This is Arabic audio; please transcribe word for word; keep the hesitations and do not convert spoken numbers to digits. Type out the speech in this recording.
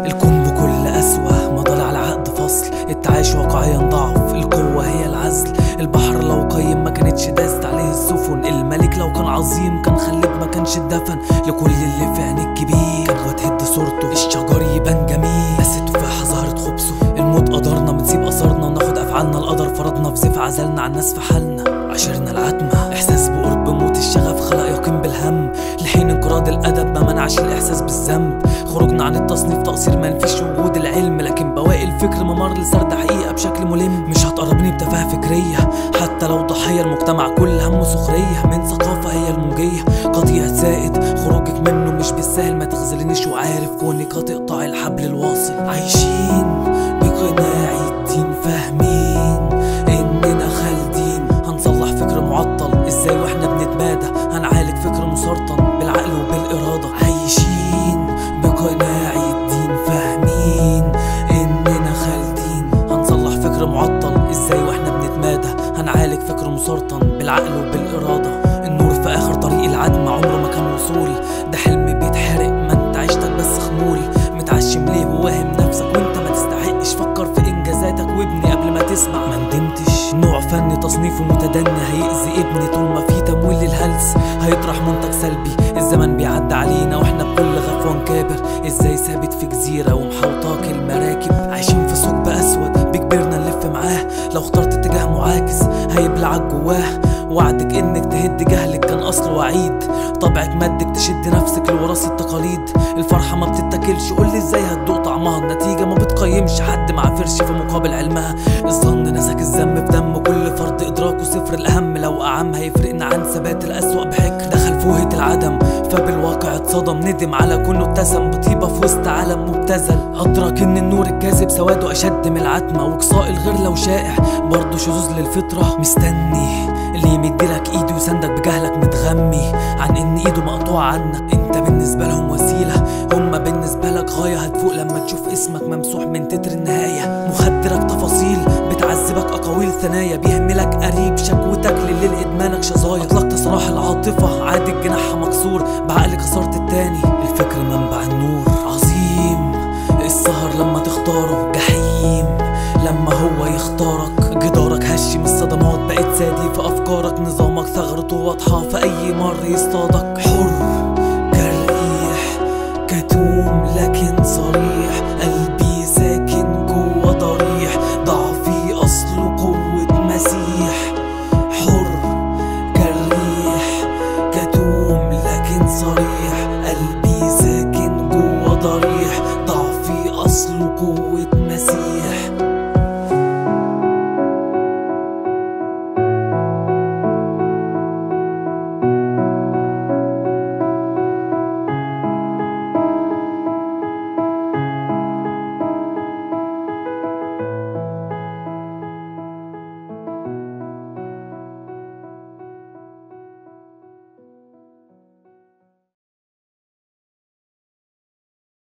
الكون بكل قسوة مضى على عقد فصل، التعايش واقعيا ضعف، القوة هي العزل. البحر لو قيم ما كانتش داست عليه السفن، الملك لو كان عظيم كان خلد ما كانش اتدفن. لكل اللي في عينيك كبير كان وتهد صورته، الشجر يبان جميل بس التفاحة ظهرت خبزه. الموت قدرنا بنسيب اثرنا وناخد افعالنا، القدر فرضنا في زيف عزلنا عن الناس في حالنا. عشرنا العتمة احساس بقرب موت، الشغف خلق يقين بالهم، لحين انقراض الادب ما منعش الاحساس بالذنب. خروجنا عن التصنيف تقصير ما نفيش وجود العلم، لكن بواقي الفكر ممر لسرد حقيقة بشكل ملم. مش هتقربني بتفاهة فكرية حتى لو ضحية، المجتمع كل همه سخرية من ثقافة هي المنجية. قطيع زائد خروجك منه مش بالسهل، ما تغزلنيش وعارف كونك هتقطع الحبل الواصل. عايشين بقناع الدين فاهمين اننا خالدين، هنصلح فكر معطل ازاي واحنا بنتمادى، هنعالج فكر مسرطن بالعقل وبالإرادة. عايشين بقناع الدين فاهمين اننا خالدين، هنصلح فكر معطل ازاي واحنا بنتمادى، هنعالج فكر مسرطن بالعقل وبالإرادة. النور في اخر طريق العدم عمره ما كان وصول، ده حلم بيتحرق ما انت عيشتك بس خمول. متعشم ليه وواهم نفسك وانت ما تستحقش، فكر في انجازاتك وابني قبل ما تسمع. ما ندمتش نوع فني تصنيفه متدني هيأذي ابني، طول ما في تمويل للهلس هيطرح منتج سلبي. الزمن بيعدي علينا واحنا بكل غفوان كابر، ازاي ثابت في جزيرة ومحوطاك المراكب. عايشين في ثقب اسود بيجبرنا نلف معاه، لو اخترت اتجاه معاكس هيبلعك جواه. وعدك انك تهد جهلك كان اصل وعيد، طبعك مدك تشد نفسك لوراث التقاليد. الفرحة ما بتتاكلش قولي ازاي هتدوق طعمها، النتيجة ما بتقيمش حد مع فرش في مقابل علمها. الظن نسك الذنب في دم كل فرد ادراكه صفر، الاهم لو اعم هيفرقنا عن ثبات الاسوأ بحكر. دخل فوهة العدم فبالواقع اتصدم، ندم على كونه اتسم بطيبة في وسط عالم مبتذل. ادرك ان النور الكاذب سواده اشد من العتمة، وقصاء الغير لو شائع برضه شذوذ للفطرة. مستني اللي يمدلك ايده ويساندك بجهلك، متغمي عن ان ايده مقطوعة عنك. انت بالنسبة لهم وسيلة، هما بالنسبة لك غاية، هتفوق لما تشوف اسمك ممسوح من تتر النهاية. مخدرك تفاصيل بتعذبك اقاويل ثنايا، بيهملك قريب شكوتك لليل ادمانك شظايا. اطلقت سراح العاطفة عادي جناحها مكسور، بعقلك كسرت التاني الفكر منبع النور. عظيم السهر لما تختاره، جحيم لما هو يختارك. جدارك هشم الصدمات بقيت سادي في افكارك، نظامك ثغرته واضحة في اي مر يصطادك. حر كالريح كتوم لكن صريح،